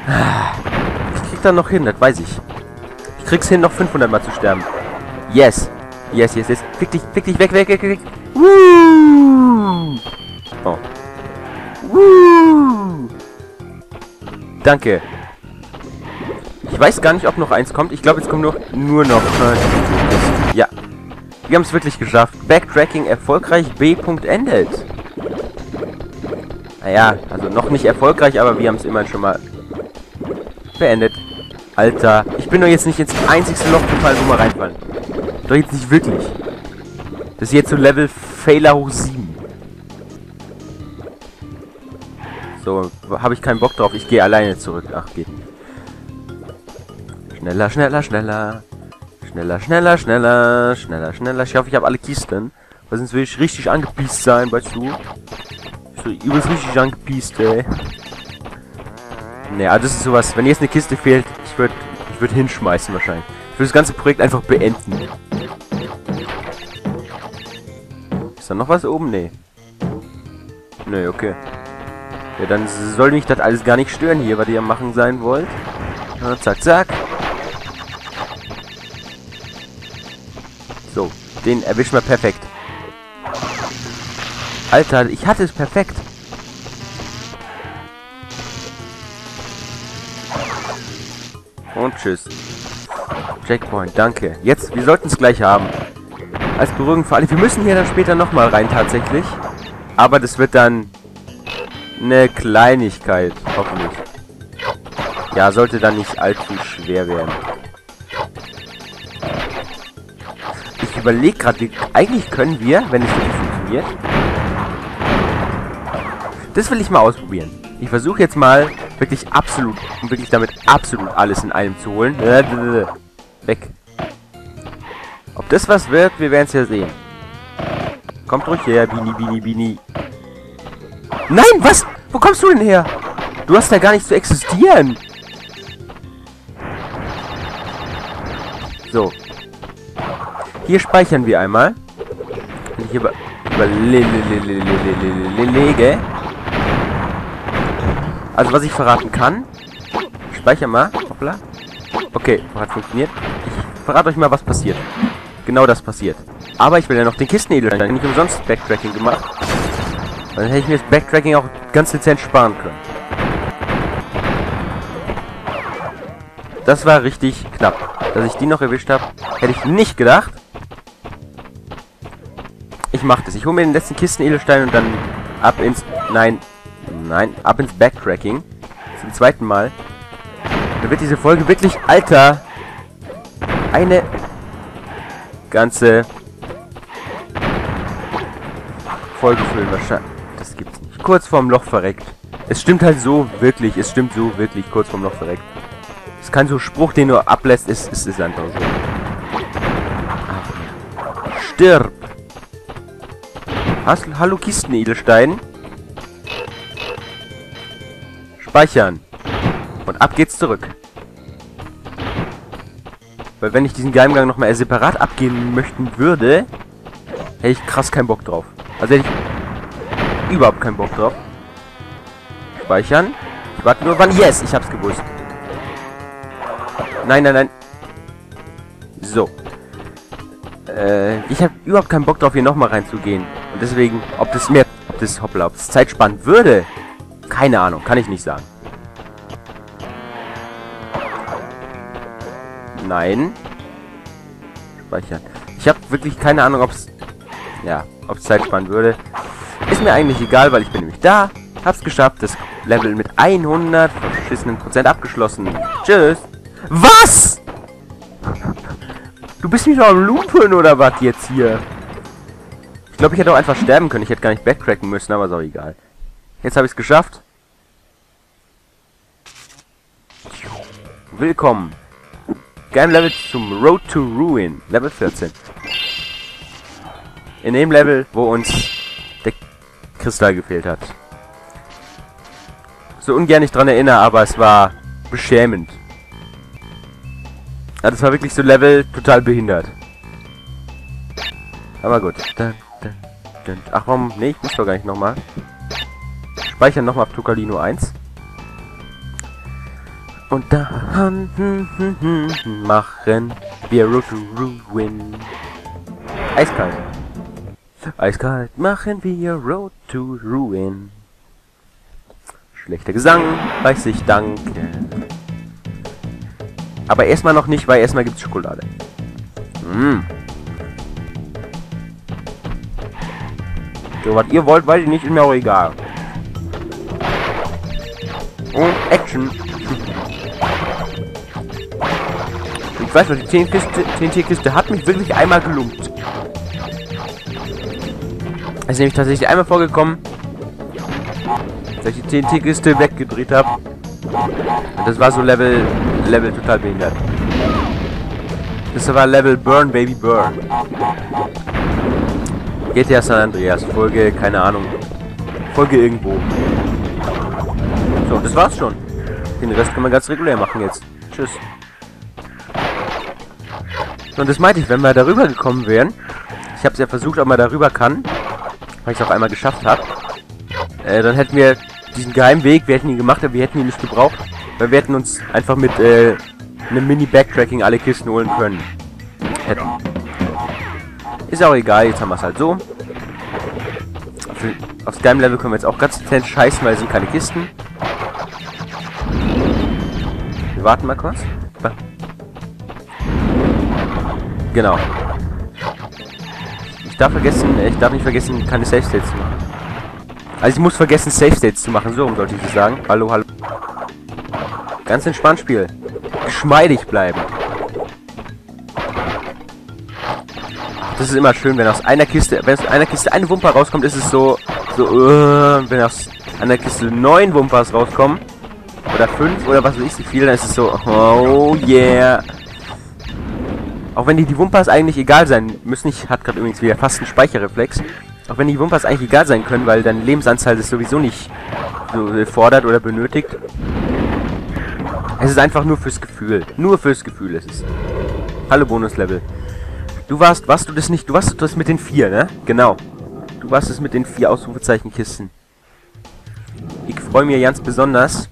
Ich krieg da noch hin, das weiß ich. Ich krieg's hin, noch 500 Mal zu sterben. Yes. Yes, yes, yes. Fick dich, weg. Woo! Oh. Woo! Danke. Ich weiß gar nicht, ob noch eins kommt. Ich glaube, jetzt kommt nur noch... ja. Wir haben es wirklich geschafft. Backtracking erfolgreich. B-Punkt endet. Naja, also noch nicht erfolgreich, aber wir haben es immerhin schon mal beendet. Alter, ich bin doch jetzt nicht ins einzigste Loch gefallen, wo wir reinfallen. Doch jetzt nicht wirklich. Das ist jetzt so Level Failer hoch 7. So, habe ich keinen Bock drauf. Ich gehe alleine zurück. Ach, geht nicht. Schneller. Ich hoffe, ich habe alle Kisten. Weil sonst will ich richtig angepiest sein, weißt du? So übelst richtig angepiest, ey. Naja, das ist sowas. Wenn jetzt eine Kiste fehlt, ich würde hinschmeißen wahrscheinlich. Ich würde das ganze Projekt einfach beenden. Ist da noch was oben? Nee. Nee, okay. Ja, dann soll mich das alles gar nicht stören hier, was ihr am machen sein wollt. Ja, zack, zack. So, den erwischen wir perfekt. Alter, ich hatte es perfekt. Und tschüss. Checkpoint, danke. Jetzt, wir sollten es gleich haben. Als Beruhigung für alle. Wir müssen hier dann später nochmal rein tatsächlich. Aber das wird dann eine Kleinigkeit, hoffentlich. Ja, sollte dann nicht allzu schwer werden. Ich überlege gerade, eigentlich können wir, wenn es wirklich funktioniert. Das will ich mal ausprobieren. Ich versuche jetzt mal wirklich absolut, um wirklich damit absolut alles in einem zu holen. Weg. Ob das was wird, wir werden es ja sehen. Kommt ruhig her, Bini. Nein, was? Wo kommst du denn her? Du hast ja gar nicht zu existieren. So. Hier speichern wir einmal. Und ich überlege. Also was ich verraten kann. Speicher mal. Hoppla. Okay, hat funktioniert. Ich verrate euch mal, was passiert. Genau das passiert. Aber ich will ja noch den Kistenedelstein. Nicht umsonst Backtracking gemacht. Dann hätte ich mir das Backtracking auch ganz dezent sparen können. Das war richtig knapp. Dass ich die noch erwischt habe, hätte ich nicht gedacht. Ich mache das. Ich hole mir den letzten Kistenedelstein und dann ab ins... Nein, ab ins Backtracking. Zum zweiten Mal. Dann wird diese Folge wirklich... Alter! Eine... ganze... Folge füllen wahrscheinlich. Das gibt's nicht. Kurz vorm Loch verreckt. Es stimmt halt so wirklich. Es stimmt so wirklich. Kurz vorm Loch verreckt. Es ist kein so Spruch, den du ablässt. Es ist einfach so. Stirb! Hallo Kistenedelstein. Speichern. Und ab geht's zurück. Weil wenn ich diesen Geheimgang nochmal separat abgehen möchten würde, hätte ich krass keinen Bock drauf. Also hätte ich überhaupt keinen Bock drauf. Speichern. Ich warte nur, wann... Yes, ich hab's gewusst. Nein. So. Ich habe überhaupt keinen Bock drauf, hier nochmal reinzugehen. Und deswegen, ob das Zeit sparen würde, keine Ahnung, kann ich nicht sagen. Nein. Speichern. Ich habe wirklich keine Ahnung, ob es Zeit sparen würde. Ist mir eigentlich egal, weil ich bin nämlich da. Hab's geschafft, das Level mit 100 verschissenen Prozent abgeschlossen. Tschüss. Was? Du bist mich noch am Lupen oder was jetzt hier? Ich glaube, ich hätte auch einfach sterben können. Ich hätte gar nicht backtracken müssen, aber ist auch egal. Jetzt habe ich es geschafft. Willkommen. Game Level zum Road to Ruin. Level 14. In dem Level, wo uns der Kristall gefehlt hat. So ungern ich dran erinnere, aber es war beschämend. Ja, das war wirklich so Level total behindert. Aber gut. Ach warum? Nee, ich muss doch gar nicht nochmal. Speichern nochmal auf Tokalino 1. Und dann machen wir Road to Ruin. Eiskalt. Eiskalt machen wir Road to Ruin. Schlechter Gesang, weiß ich, danke. Aber erstmal noch nicht, weil erstmal gibt's Schokolade. So, was ihr wollt, weiß ich nicht, ist mir auch egal. Und Action. Ich weiß noch, die TNT-Kiste hat mich wirklich einmal gelumpt. Es ist nämlich tatsächlich einmal vorgekommen, dass ich die TNT-Kiste weggedreht habe. Das war so Level total behindert. Das war Level Burn, Baby Burn. GTA San Andreas, Folge, keine Ahnung. Folge irgendwo. So, das war's schon. Den Rest kann man ganz regulär machen jetzt. Tschüss. Und das meinte ich, wenn wir darüber gekommen wären. Ich habe es ja versucht, ob man darüber kann. Weil ich es auch einmal geschafft habe. Dann hätten wir diesen geheimen Weg, wir hätten ihn gemacht, aber wir hätten ihn nicht gebraucht. Weil wir hätten uns einfach mit einem Mini-Backtracking alle Kisten holen können. Hätten. Ist auch egal, jetzt haben wir es halt so. Aufs Geheim-Level können wir jetzt auch ganz dezent scheißen, weil es sind keine Kisten. Wir warten mal kurz. Genau. Ich darf nicht vergessen, keine Safe States zu machen. Also ich muss vergessen, Safe States zu machen, so sollte ich das sagen. Hallo, hallo. Ganz entspannt Spiel. Geschmeidig bleiben. Das ist immer schön, wenn aus einer Kiste eine Wumper rauskommt, ist es so, wenn aus einer Kiste 9 Wumpers rauskommen, oder 5, oder was weiß ich, wie viel, dann ist es so, oh yeah. Auch wenn die Wumpers eigentlich egal sein müssen, ich hatte gerade übrigens wieder fast einen Speicherreflex, auch wenn die Wumpers eigentlich egal sein können, weil deine Lebensanzahl das sowieso nicht so fordert oder benötigt. Es ist einfach nur fürs Gefühl. Nur fürs Gefühl ist es. Hallo Bonuslevel. Du warst das mit den 4, ne? Genau. Du warst es mit den 4 Ausrufezeichenkisten. Ich freue mich ganz besonders.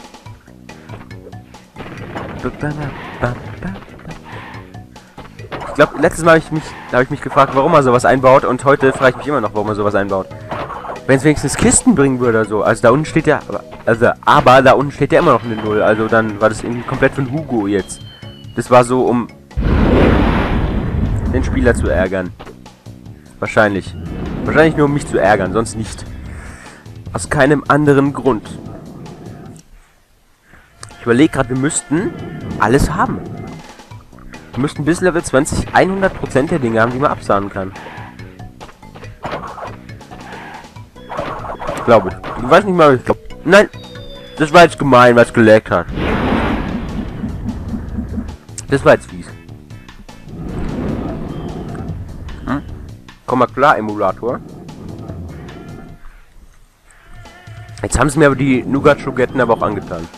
Ich glaube, letztes Mal habe ich mich gefragt, warum er sowas einbaut, und heute frage ich mich immer noch, warum er sowas einbaut. Wenn es wenigstens Kisten bringen würde oder so. Also da unten steht ja, aber da unten steht ja immer noch eine 0. Also dann war das irgendwie komplett von Hugo jetzt. Das war so, um den Spieler zu ärgern. Wahrscheinlich. Wahrscheinlich nur um mich zu ärgern, sonst nicht. Aus keinem anderen Grund. Ich überlege gerade, wir müssten alles haben. Wir müssten bis Level 20 100% der Dinge haben, die man absahnen kann. Glaube ich. Ich weiß nicht mal, ich glaube. Nein! Das war jetzt gemein, was gelaggt hat. Das war jetzt fies. Komm mal klar, Emulator. Jetzt haben sie mir aber die Nougat-Schogetten aber auch angetan.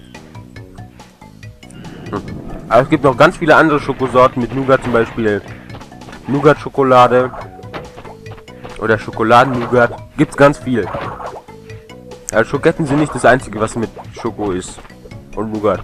Aber es gibt noch ganz viele andere Schokosorten mit Nougat, zum Beispiel Nougat-Schokolade oder Schokoladen-Nougat. Gibt's ganz viel. Also Schoketten sind nicht das einzige, was mit Schoko ist. Und Nougat.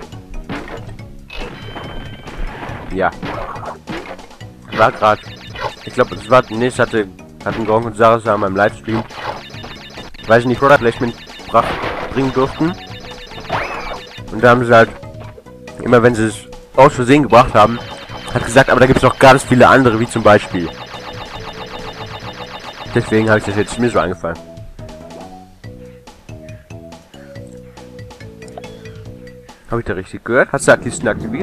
Ja. War gerade. Ich glaube, es war. Ne, ich hatten Gronk und Sarah ja an meinem Livestream. Weiß ich nicht, Product Placement bringen durften. Und da haben sie halt. Immer wenn sie es aus Versehen gebracht haben, hat gesagt, aber da gibt es noch ganz viele andere, wie zum Beispiel. Deswegen habe ich das jetzt mir so eingefallen. Habe ich da richtig gehört? Hast du da Kisten aktiviert?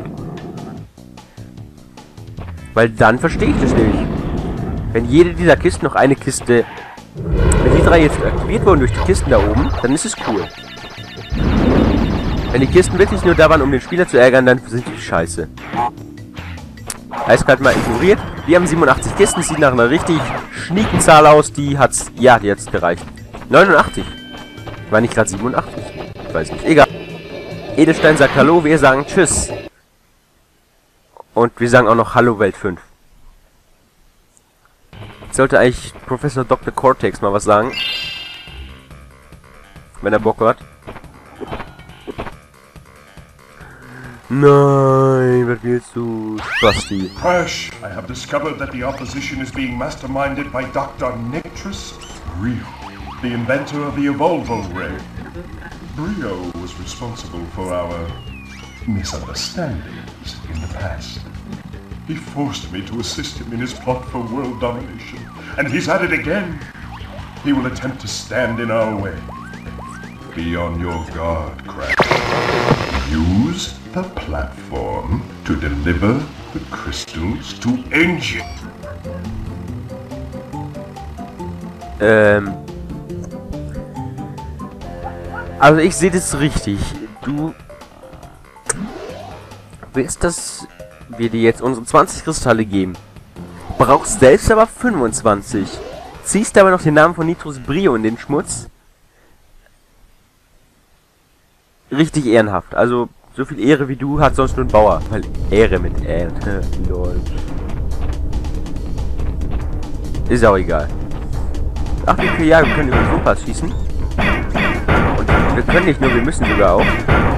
Weil dann verstehe ich das nämlich. Wenn jede dieser Kisten noch eine Kiste... Wenn die 3 jetzt aktiviert wurden durch die Kisten da oben, dann ist es cool. Wenn die Kisten wirklich nur da waren, um den Spieler zu ärgern, dann sind die scheiße. Eiskalt mal ignoriert. Wir haben 87 Kisten, sieht nach einer richtig schnieken Zahl aus, die hat's... Ja, die hat's gereicht. 89. War nicht gerade 87? Ich weiß nicht. Egal. Edelstein sagt Hallo, wir sagen Tschüss. Und wir sagen auch noch Hallo Welt 5. Jetzt sollte eigentlich Professor Dr. Cortex mal was sagen. Wenn er Bock hat. Nein, was willst du, Spasti? Crash, I have discovered that the opposition is being masterminded by Dr. Nitrous Brio, the inventor of the Evolvo Ray. Brio was responsible for our misunderstandings in the past. He forced me to assist him in his plot for world domination, and he's at it again. He will attempt to stand in our way. Be on your guard, Crash. Use the platform to deliver the crystals to Engine. Also ich sehe das richtig. Du willst, dass wir dir jetzt unsere 20 Kristalle geben. Brauchst selbst aber 25. Ziehst aber noch den Namen von Nitrous Brio in den Schmutz. Richtig ehrenhaft. Also so viel Ehre wie du hat sonst nur ein Bauer. Weil Ehre mit Ehre. Lol. Ist auch egal. Ach, okay, ja, wir können über den Wumpas schießen. Und wir können nicht nur, wir müssen sogar auch.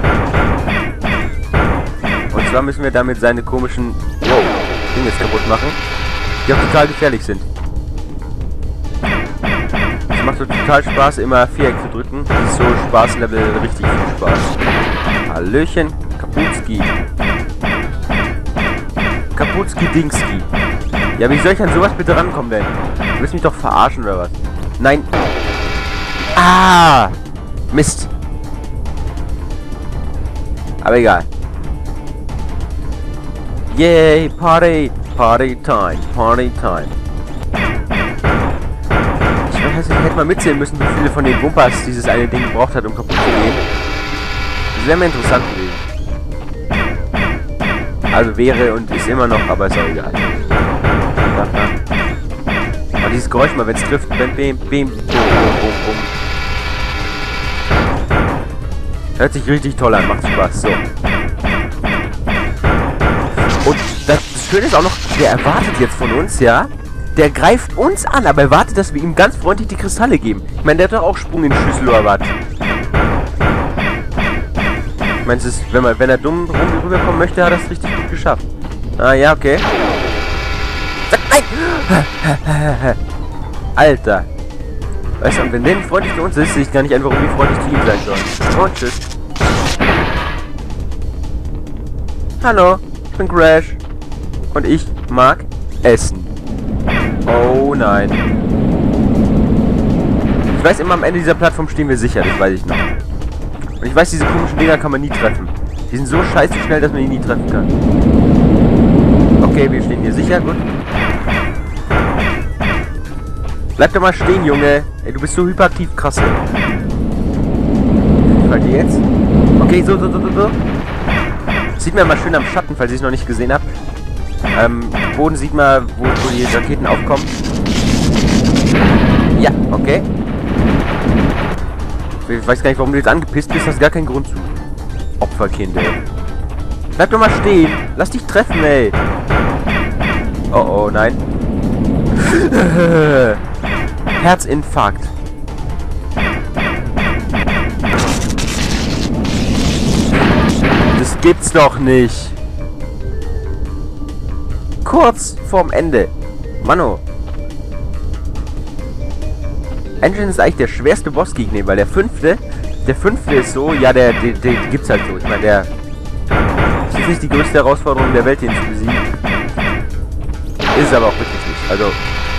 Und zwar müssen wir damit seine komischen Dinge kaputt machen, die auch total gefährlich sind. Es macht so total Spaß, immer Viereck zu drücken. Das ist so Spaßlevel, richtig viel Spaß. Hallöchen, Kaputski. Kaputski-Dingski. Ja, wie soll ich an sowas bitte rankommen denn? Du willst mich doch verarschen oder was? Nein. Ah! Mist. Aber egal. Yay, Party! Party time, Party time. Ich weiß, ich hätte mal mitzählen müssen, wie viele von den Wumpas dieses eine Ding gebraucht hat, um kaputt zu gehen. Das wäre mir interessant gewesen. Also wäre und ist immer noch, aber ist auch egal. Aber dieses Geräusch mal, wenn es trifft, bim, bim, bim, bum, bum, bum. Hört sich richtig toll an, macht Spaß. So. Und das Schöne ist auch noch, der erwartet jetzt von uns, ja? Der greift uns an, aber erwartet, dass wir ihm ganz freundlich die Kristalle geben. Ich meine, der hat doch auch Sprung in die Schüssel oder was? Ich meine, wenn er dumm rüberkommen möchte, hat er es richtig gut geschafft. Ah, ja, okay. Nein! Alter. Weißt du, und wenn der nicht freundlich zu uns ist, sehe ich gar nicht ein, warum wir freundlich zu ihm sein sollen. Und tschüss. Hallo, ich bin Crash. Und ich mag Essen. Oh nein. Ich weiß immer, am Ende dieser Plattform stehen wir sicher, das weiß ich noch. Und ich weiß, diese komischen Dinger kann man nie treffen. Die sind so scheiße schnell, dass man die nie treffen kann. Okay, wir stehen hier sicher, gut. Bleib doch mal stehen, Junge. Ey, du bist so hyperaktiv, krass. Fallt ihr jetzt? Okay, so. Sieht man mal schön am Schatten, falls ihr es noch nicht gesehen habt. Boden sieht man, wo die Raketen aufkommen. Ja, okay. Ich weiß gar nicht, warum du jetzt angepisst bist, hast gar keinen Grund zu. Opferkind, ey. Bleib doch mal stehen. Lass dich treffen, ey. Oh, nein. Herzinfarkt. Das gibt's doch nicht. Kurz vorm Ende. Mano. Engine ist eigentlich der schwerste Bossgegner, weil der fünfte ist so, ja, der gibt's halt so. Ich meine, der ist nicht die größte Herausforderung der Welt, den zu besiegen. Ist es aber auch wirklich nicht. Also,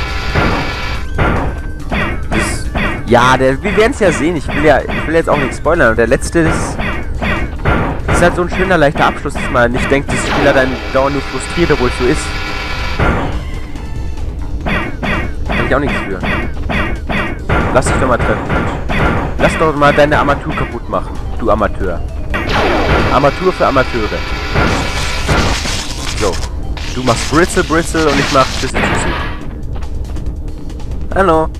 ja, wir werden es ja sehen. Ich will jetzt auch nichts spoilern. Und der letzte ist halt so ein schöner, leichter Abschluss, dass man nicht denkt, dass Spieler dann dauernd nur frustriert, obwohl es so ist. Kann ich auch nichts für. Lass dich doch mal treffen, Mensch. Lass doch mal deine Armatur kaputt machen, du Amateur. Armatur für Amateure. So. Du machst Britzel und ich mach Tschüssi. Hallo.